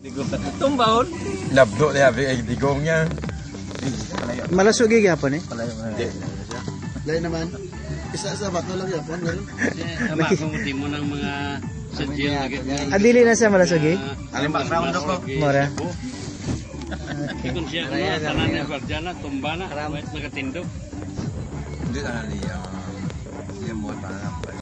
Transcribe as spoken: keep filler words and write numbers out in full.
Tumbahon. Labdo dia ay digongnya. Malasugi gyapon eh. Lain naman. Isa-isa bato lang yapon, ganun. Makumudi mo ng mga sadyang lagi. Adili na sa malasugi. Alin background ako. Mora. Okay. Kung siya ano, tanan na barjana, tumba na, wait nagatindog. Hindi na niya. Dia mo pa.